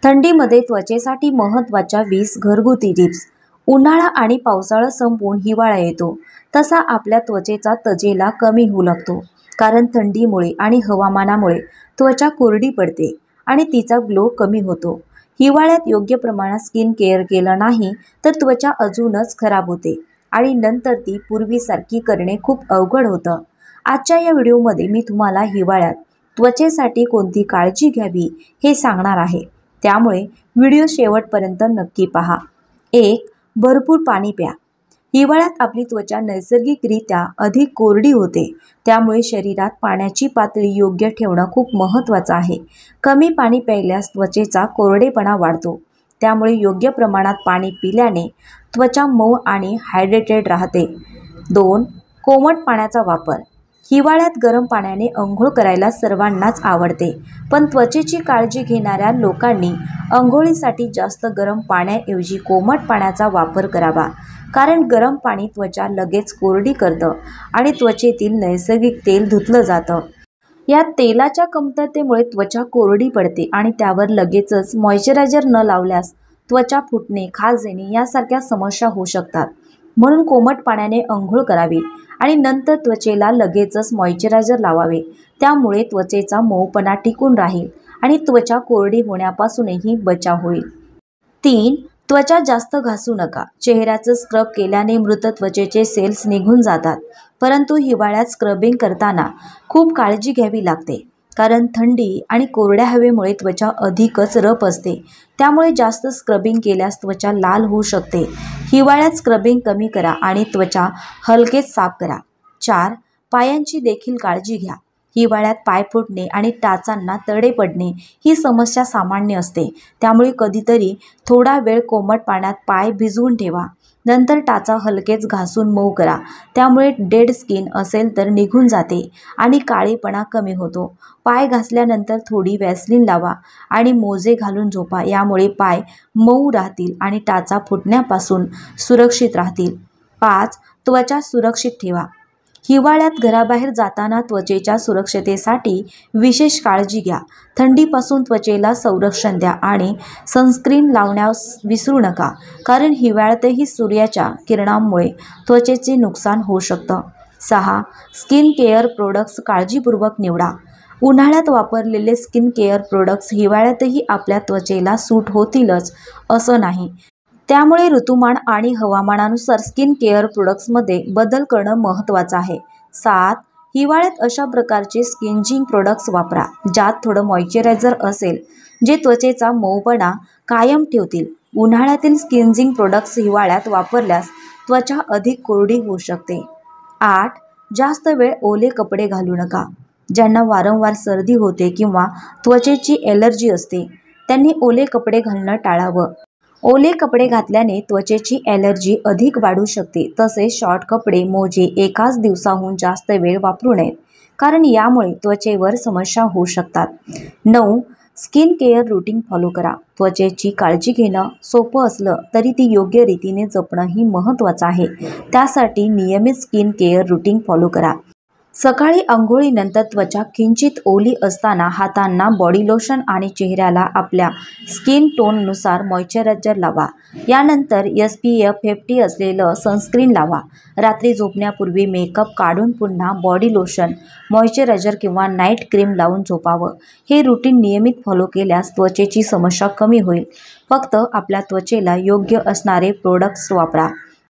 थंडीमध्ये त्वचेसाठी महत्त्वाच्या 20 घरगुती टिप्स। उन्हाळा आणि पावसाळा संपून हिवाळा येतो तसा आपल्या त्वचेचा तजेला कमी होऊ लागतो, कारण थंडीमुळे आणि हवामानामुळे त्वचा कोरडी पडते आणि तिचा ग्लो कमी होतो। हिवाळ्यात योग्य प्रमाणात स्किन केअर केलं नाही तर त्वचा अजूनच खराब होते आणि नंतर ती पूर्वीसारखी करणे खूप अवघड होतं। आजच्या या व्हिडिओमध्ये मी तुम्हाला हिवाळ्यात त्वचेसाठी कोणती काळजी घ्यावी हे सांगणार आहे, त्यामुळे व्हिडिओ शेवटपर्यंत नक्की पहा। 1. भरपूर पाणी प्या। हिवाळ्यात आपली त्वचा नैसर्गिकरित्या अधिक कोरडी होते, त्यामुळे शरीरात पाण्याची पातळी योग्य ठेवणं खूप महत्त्वाचं आहे। कमी पाणी प्यायल्यास त्वचेचा कोरडेपणा वाढतो, त्यामुळे योग्य प्रमाणात पाणी पिल्याने त्वचा मऊ आणि हायड्रेटेड राहते। 2. कोमट पाण्याचा वापर। हिवाळ्यात गरम पाण्याने अंघोळ करायला सर्वांनाच आवडते, पण त्वचेची काळजी घेणाऱ्या लोकांनी अंघोळीसाठी जास्त गरम पाण्याऐवजी कोमट पाण्याचा वापर करावा, कारण गरम पाणी त्वचा लगेच कोरडी करतं आणि त्वचेतील नैसर्गिक तेल धुतलं जातं। या तेलाच्या कमतरतेमुळे त्वचा कोरडी पडते आणि त्यावर लगेचच मॉइश्चरायझर न लावल्यास त्वचा फुटणे, खाज येणे यासारख्या समस्या होऊ शकतात। म्हणून कोमट पाण्याने अंघोळ करावी आणि नंतर त्वचेला लगेचच मॉइश्चरायझर लावावे, त्यामुळे त्वचेचा मऊपणा टिकून राहील आणि त्वचा कोरडी होण्यापासूनही बचाव होईल। 3. त्वचा जास्त घासू नका। चेहऱ्याचं स्क्रब केल्याने मृत त्वचेचे सेल्स निघून जातात, परंतु हिवाळ्यात स्क्रबिंग करताना खूप काळजी घ्यावी लागते, कारण थंडी आणि कोरड्या हवेमुळे त्वचा अधिकच रफ असते, त्यामुळे जास्त स्क्रबिंग केल्यास त्वचा लाल होऊ शकते। हिवाळ्यात स्क्रबिंग कमी करा आणि त्वचा हलकेच साफ करा। 4. पायांची देखील काळजी घ्या। हिवाळ्यात पाय फुटणे आणि टाचांना तडे पडणे ही समस्या सामान्य असते, त्यामुळे कधीतरी थोडा वेळ कोमट पाण्यात पाय भिजवून ठेवा, नंतर टाचा हलकेच घासून मऊ करा, त्यामुळे डेड स्किन असेल तर निघून जाते आणि काळेपणा कमी होतो। पाय घासल्यानंतर थोडी व्हॅसलीन लावा आणि मोजे घालून झोपा, यामुळे पाय मऊ राहतील आणि टाचा फुटण्यापासून सुरक्षित राहतील। 5. त्वचा सुरक्षित ठेवा। हिवाळ्यात घराबाहेर जाताना त्वचेच्या सुरक्षतेसाठी विशेष काळजी घ्या। थंडीपासून त्वचेला संरक्षण द्या आणि सनस्क्रीन लावण्यास विसरू नका, कारण हिवाळ्यातही सूर्याच्या किरणांमुळे त्वचेचे नुकसान होऊ शकतं। 6. स्किन केअर प्रोडक्ट्स काळजीपूर्वक निवडा। उन्हाळ्यात वापरलेले स्किन केअर प्रोडक्ट्स हिवाळ्यातही आपल्या त्वचेला सूट होतीलच असं नाही, त्यामुळे ऋतुमान आणि हवामानानुसार स्किन केअर प्रोडक्ट्समध्ये बदल करणं महत्त्वाचं आहे। 7. हिवाळ्यात अशा प्रकारचे स्किनजिंग प्रोडक्ट्स वापरा ज्यात थोडं मॉइश्चरायझर असेल, जे त्वचेचा मऊपणा कायम ठेवतील। उन्हाळ्यातील स्किनजिंग प्रोडक्ट्स हिवाळ्यात वापरल्यास त्वचा अधिक कोरडी होऊ शकते। 8. जास्त वेळ ओले कपडे घालू नका। ज्यांना वारंवार सर्दी होते किंवा त्वचेची ॲलर्जी असते, त्यांनी ओले कपडे घालणं टाळावं। ओले कपडे घातल्याने त्वचेची ॲलर्जी अधिक वाढू शकते। तसेच शॉर्ट कपडे, मोजे एकाच दिवसाहून जास्त वेळ वापरू नयेत, कारण यामुळे त्वचेवर समस्या होऊ शकतात। 9. स्किन केअर रूटीन फॉलो करा। त्वचेची काळजी घेणं सोपं असलं तरी ती योग्य रीतीने जपणंही महत्त्वाचं आहे, त्यासाठी नियमित स्किन केअर रूटीन फॉलो करा। सकाळी अंघोळीनंतर त्वचा किंचित ओली असताना हातांना बॉडी लोशन आणि चेहऱ्याला आपल्या स्किन टोननुसार मॉइश्चरायझर लावा। यानंतर SPF 50 असलेलं सनस्क्रीन लावा। रात्री झोपण्यापूर्वी मेकअप काढून पुन्हा बॉडी लोशन, मॉइश्चरायझर किंवा नाईट क्रीम लावून झोपावं। हे रूटीन नियमित फॉलो केल्यास त्वचेची समस्या कमी होईल। फक्त आपल्या त्वचेला योग्य असणारे प्रोडक्ट्स वापरा।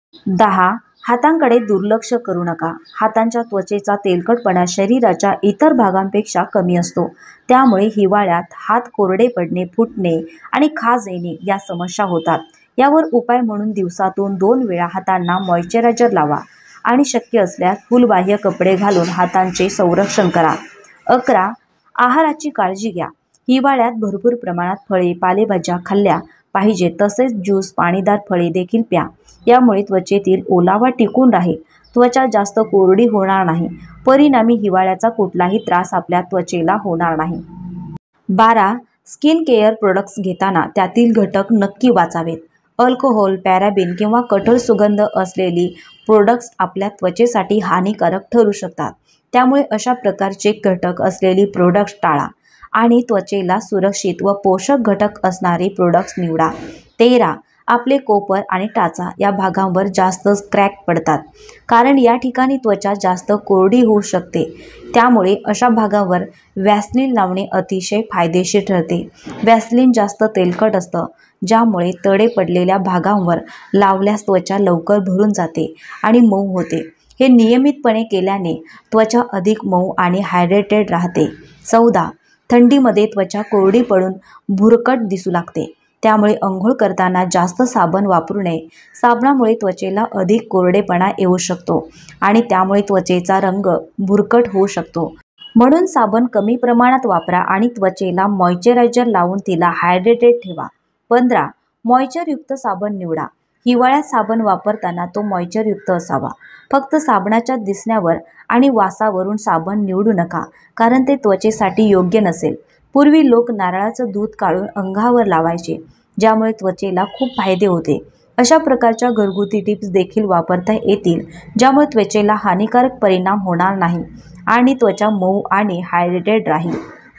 10. हातांकडे दुर्लक्ष करू नका। हातांच्या त्वचेचा तेलकटपणा शरीराच्या इतर भागांपेक्षा कमी असतो, त्यामुळे हिवाळ्यात हात कोरडे पडणे, फुटणे आणि खाज येणे या समस्या होतात। यावर उपाय म्हणून दिवसातून 2 वेळा हातांना मॉइश्चरायझर लावा आणि शक्य असल्यास फुलबाह्य कपडे घालून हातांचे संरक्षण करा। 11. आहाराची काळजी घ्या। हिवाळ्यात भरपूर प्रमाणात फळे, पालेभाज्या खाल्ल्या पाहिजेत, तसेच ज्यूस, पाणीदार फळे देखील प्या, यामुळे त्वचेतील ओलावा टिकून राहील, त्वचा जास्त कोरडी होणार नाही, परिणामी हिवाळ्याचा कुठलाही त्रास आपल्या त्वचेला होणार नाही। 12. स्किन केअर प्रोडक्ट्स घेताना त्यातील घटक नक्की वाचावेत। अल्कोहोल, पॅराबेन किंवा कठोर सुगंध असलेली प्रोडक्ट्स आपल्या त्वचेसाठी हानिकारक ठरू शकतात, त्यामुळे अशा प्रकारचे घटक असलेली प्रोडक्ट्स टाळा। आणि त्वचेला सुरक्षित व पोषक घटक असणारे प्रोडक्ट्स निवडा. 13. आपले कोपर आणि टाचा या भागांवर जास्त क्रॅक पडतात, कारण या ठिकाणी त्वचा जास्त कोरडी होऊ शकते. त्यामुळे अशा भागावर व्हॅसलीन लावणे अतिशय फायदेशीर ठरते. व्हॅसलीन जास्त तेलकट असतं, ज्यामुळे तडे पडलेल्या भागांवर लावल्यास त्वचा लवकर भरून जाते आणि मऊ होते. हे नियमितपणे केल्याने त्वचा अधिक मऊ आणि हायड्रेटेड राहते. 14. थंडीमध्ये त्वचा कोरडी पडून भुरकट दिसू लागते, त्यामुळे अंघोळ करताना जास्त साबण वापरू नये. साबणामुळे त्वचेला अधिक कोरडेपणा येऊ शकतो आणि त्यामुळे त्वचेचा रंग भुरकट होऊ शकतो. म्हणून साबण कमी प्रमाणात वापरा आणि त्वचेला मॉइश्चरायझर लावून तिला हायड्रेटेड ठेवा. 15. मॉइश्चरयुक्त साबण निवडा. हिवाळ्यात साबण वापरताना तो मॉइश्चरयुक्त असावा. फक्त साबणाच्या दिसण्यावर आणि वासावरून साबण निवडू नका, कारण ते त्वचेसाठी योग्य नसेल. पूर्वी लोक नारळाचं दूध काढून अंगावर लावायचे, ज्यामुळे त्वचेला खूप फायदे होते. अशा प्रकारच्या घरगुती टिप्स देखील वापरता येतील, ज्यामुळे त्वचेला हानिकारक परिणाम होणार नाही आणि त्वचा मऊ आणि हायड्रेटेड राहील.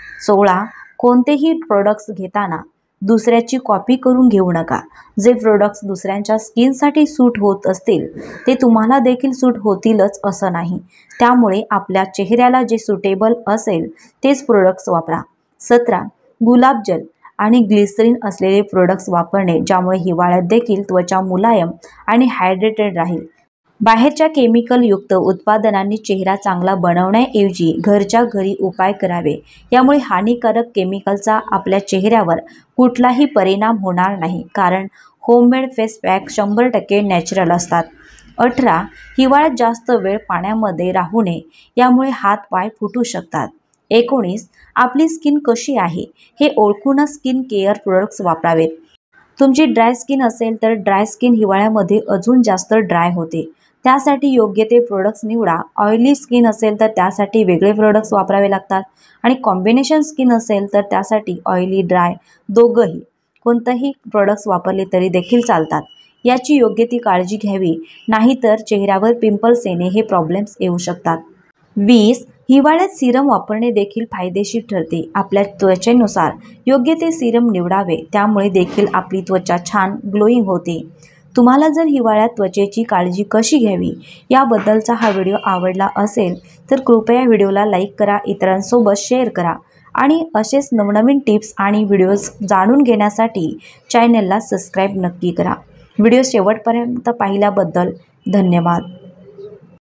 16. कोणतेही प्रोडक्ट्स घेताना दुसऱ्याची कॉपी करून घेऊ नका. जे प्रोडक्ट्स दुसऱ्यांच्या स्किनसाठी सूट होत असतील ते तुम्हाला देखील सूट होतीलच असं नाही. त्यामुळे आपल्या चेहऱ्याला जे सुटेबल असेल तेच प्रोडक्ट्स वापरा. 17. गुलाबजल आणि ग्लिसरीन असलेले प्रोडक्ट्स वापरणे, ज्यामुळे हिवाळ्यात देखील त्वचा मुलायम आणि हायड्रेटेड राहील. बाहेरच्या केमिकलयुक्त उत्पादनांनी चेहरा चांगला बनवण्याऐवजी घरच्या घरी उपाय करावे. यामुळे हानिकारक केमिकलचा आपल्या चेहऱ्यावर कुठलाही परिणाम होणार नाही, कारण होममेड फेस पॅक 100% नॅचरल असतात. 18. हिवाळ्यात जास्त वेळ पाण्यामध्ये राहू नये, यामुळे हात-पाय फुटू शकतात. 19. आपली स्किन कशी आहे हे ओळखूनच स्किन केअर प्रोडक्ट्स वापरावेत. तुमची ड्राय स्किन असेल तर ड्राय स्किन हिवाळ्यामध्ये अजून जास्त ड्राय होते, त्यासाठी योग्य ते प्रोडक्ट्स निवडा. ऑइली स्किन असेल तर त्यासाठी वेगळे प्रोडक्ट्स वापरावे लागतात आणि कॉम्बिनेशन स्किन असेल तर त्यासाठी ऑइली ड्राय दोघंही कोणतेही प्रोडक्ट्स वापरले तरी देखील चालतात. याची योग्य ती काळजी घ्यावी, नाहीतर चेहऱ्यावर पिंपल्स येणे हे प्रॉब्लेम्स येऊ शकतात. 20. हिवाळ्यात सिरम वापरणे देखील फायदेशीर ठरते. आपल्या त्वचेनुसार योग्य ते सिरम निवडावे, त्यामुळे देखील आपली त्वचा छान ग्लोईंग होते. तुम्हाला जर हिवाळ्यात त्वचेची काळजी कशी घ्यावी याबद्दलचा हा व्हिडिओ आवडला असेल तर कृपया व्हिडिओला लाईक करा, इतरांसोबत शेअर करा आणि असेच नवनवीन टिप्स आणि व्हिडिओज जाणून घेण्यासाठी चॅनलला सबस्क्राईब नक्की करा. व्हिडिओ शेवटपर्यंत पाहिल्याबद्दल धन्यवाद.